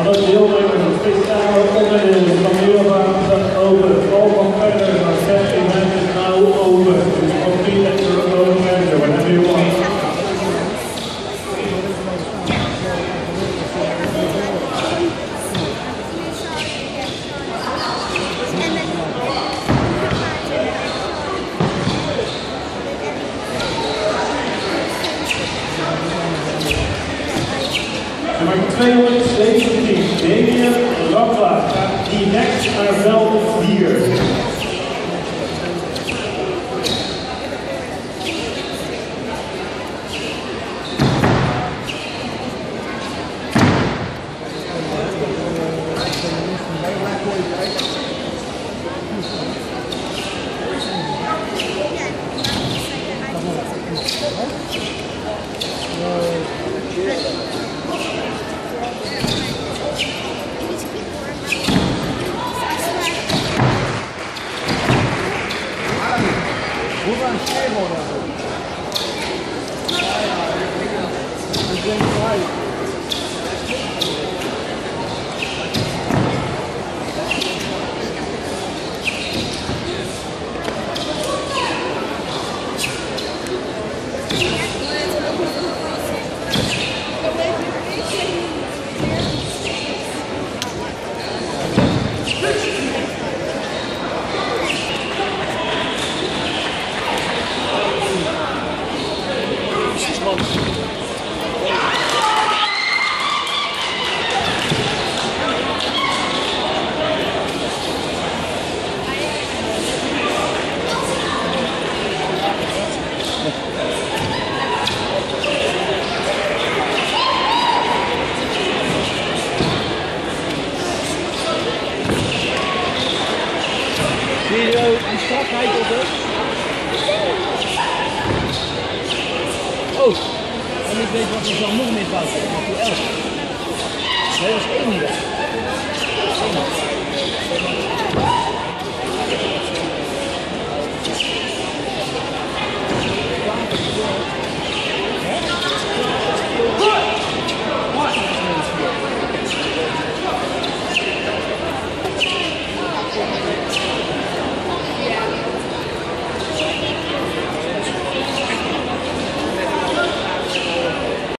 alle deelnemers een speciale onderdeel van Yoo-Sin staat open. All competitors are set event is now over. Dus compete at your own leisure whenever you want. Nummer 217, Reuben gaat direct naar veld 4. Die strakheid op het. Oh, en ik weet wat er dan nog meer fout is. Die 11. Nee, dat is 1 niet.